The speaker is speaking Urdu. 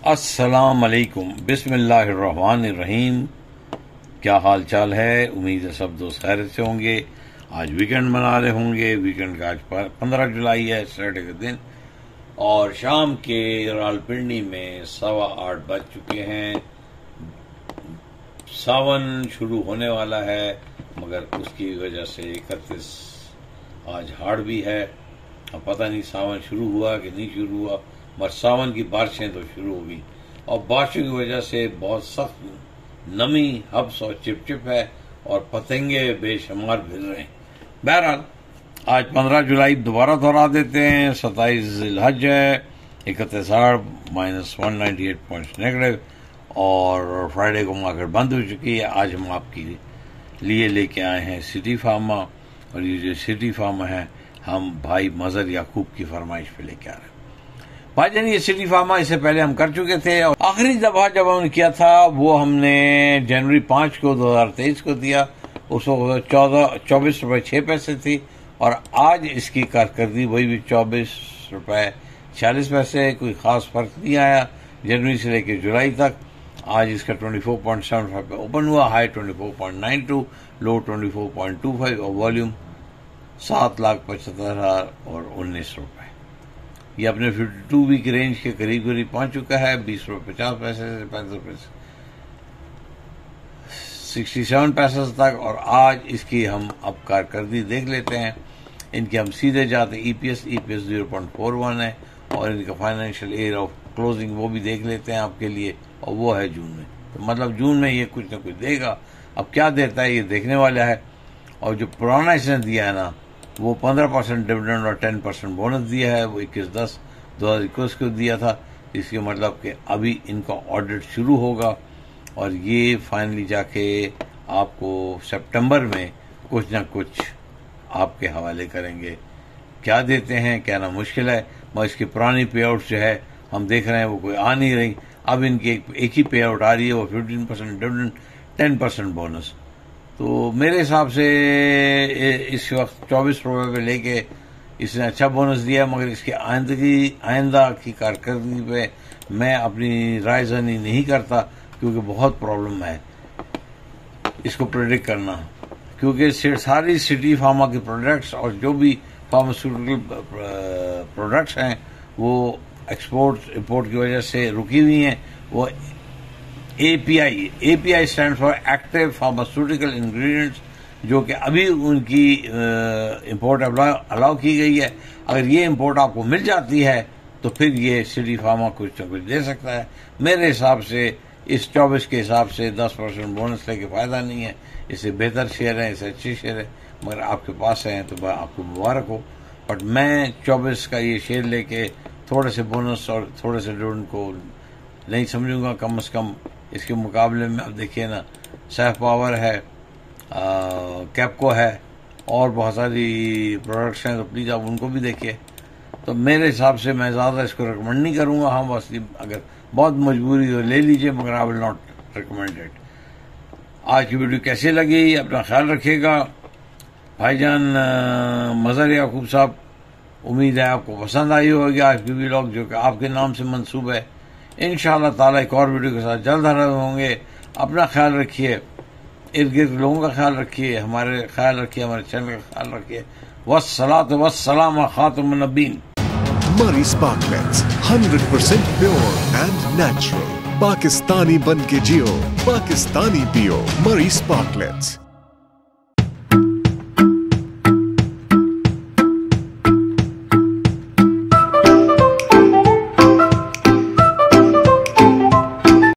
السلام علیکم، بسم اللہ الرحمن الرحیم۔ کیا حال چال ہے؟ امید ہے سب دوست خیریت سے ہوں گے۔ آج ویکنڈ منا رہے ہوں گے۔ ویکنڈ کا آج 15 جولائی ہے، سیٹرڈے کے دن، اور شام کے راولپنڈی میں 8:15 بج چکے ہیں۔ ساون شروع ہونے والا ہے، مگر اس کی وجہ سے 31 آج ہاڑ بھی ہے۔ اب پتہ نہیں ساون شروع ہوا کہ نہیں شروع ہوا، مگر ساون کی بارشیں تو شروع ہو گئی، اور بارشوں کی وجہ سے بہت سخت نمی، حبس اور چپ چپ ہے، اور پتنگے بے شمار پھر رہے ہیں۔ بہرحال آج 15 جولائی دوبارہ دہرا دیتے ہیں۔ 27 ذی الحج ہے، 31 ہاڑ، -198 پوائنٹس نیگیٹو، اور فرائیڈے کو مارکیٹ بند ہو چکی ہے۔ آج ہم آپ کے لیے لے کے آئے ہیں سٹی فارما، اور یہ جو سٹی فارما ہے ہم بھائی مظہر یعقوب کی فرمائش پہ لے کے آ رہے ہیں۔ بھائی جان، یہ سٹی فارما اس سے پہلے ہم کر چکے تھے، اور آخری دفعہ جب ہم نے کیا تھا وہ ہم نے جنوری 5 کو 2023 کو دیا۔ اس وقت 24 روپے 6 پیسے تھی، اور آج اس کی کارکردگی وہی بھی 24 روپے 46 پیسے، کوئی خاص فرق نہیں آیا جنوری سے لے کے جولائی تک۔ آج اس کا 24.75 پہ اوپن ہوا، ہائی 24.92، لو 24.25، اور والیوم 7,75,019 روپے۔ یہ اپنے 52 ویک رینج کے قریب پہنچ چکا ہے، 20 روپے 50 پیسے سے 35 روپے 67 پیسے تک۔ اور آج اس کی ہم اب کارکردگی دیکھ لیتے ہیں۔ ان کی ہم سیدھے جاتے ای پی ایس 0.41 ہے، اور ان کا فائنینشیل ایئر آف کلوزنگ وہ بھی دیکھ لیتے ہیں آپ کے لیے، اور وہ ہے جون میں۔ تو مطلب جون میں یہ کچھ نہ کچھ دے گا، اب کیا دیتا ہے یہ دیکھنے والا ہے۔ اور جو پرانا اس نے دیا ہے نا، وہ 15% ڈویڈنڈ اور 10% بونس دیا ہے، وہ 21/10/2021 کو دیا تھا، اس کے مطلب کہ ابھی ان کا آڈٹ شروع ہوگا، اور یہ فائنلی جا کے آپ کو سپٹمبر میں کچھ نہ کچھ آپ کے حوالے کریں گے۔ کیا دیتے ہیں کہنا مشکل ہے، مگر اس کی پرانی پے آؤٹ جو ہے ہم دیکھ رہے ہیں وہ کوئی آ نہیں رہی۔ اب ان کی ایک ہی پے آؤٹ آ رہی ہے، وہ 15% ڈویڈنڈ 10% بونس۔ تو میرے حساب سے اس وقت 24 روپے پہ لے کے اس نے اچھا بونس دیا، مگر اس کی آئندہ کی کارکردگی پہ میں اپنی رائے زنی نہیں کرتا، کیونکہ بہت پرابلم ہے اس کو پریڈکٹ کرنا، کیونکہ ساری سٹی فارما کے پروڈکٹس اور جو بھی فارماسیوٹیکل پروڈکٹس ہیں وہ ایکسپورٹ امپورٹ کی وجہ سے رکی ہوئی ہیں۔ وہ A P I stand for active pharmaceutical ingredients, جو کہ ابھی ان کی امپورٹ الاؤ کی گئی ہے۔ اگر یہ امپورٹ آپ کو مل جاتی ہے تو پھر یہ سٹی فارما کچھ نہ کچھ دے سکتا ہے۔ میرے حساب سے اس 24 کے حساب سے 10% بونس لے کے فائدہ نہیں ہے، اس سے بہتر شیئر ہے، اس سے اچھی شیئر ہے، مگر آپ کے پاس ہیں تو آپ کو مبارک ہو۔ بٹ میں 24 کا یہ شیئر لے کے تھوڑے سے بونس اور تھوڑے سے ڈویڈنڈ کو نہیں سمجھوں گا، کم از کم اس کے مقابلے میں اب دیکھیے نا، سیف پاور ہے، کیپکو ہے، اور بہت ساری پروڈکٹس ہیں، تو پلیز آپ ان کو بھی دیکھیے۔ تو میرے حساب سے میں زیادہ اس کو ریکمینڈ نہیں کروں گا۔ ہاں بس اگر بہت مجبوری ہو لے لیجیے، مگر I will not recommend it. آج کی ویڈیو کیسی لگی؟ اپنا خیال رکھیے گا بھائی جان مظہر یعقوب صاحب۔ امید ہے آپ کو پسند آئی ہوگی آج کی ویڈیو، جو کہ آپ کے نام سے منسوب ہے۔ انشاءاللہ تعالیٰ ایک اور ویڈیو کے ساتھ جلد حاضر ہوں گے۔ اپنا خیال رکھیے، ارد گرد لوگوں کا خیال رکھیے، ہمارے خیال رکھیے، ہمارے چینل کا خیال رکھیے۔ والصلاۃ والسلام علی خاتم النبیین۔ Murray Sparklets, 100% pure and natural. Pakistani ban ke jiyo, Pakistani piyo, Murray Sparklets.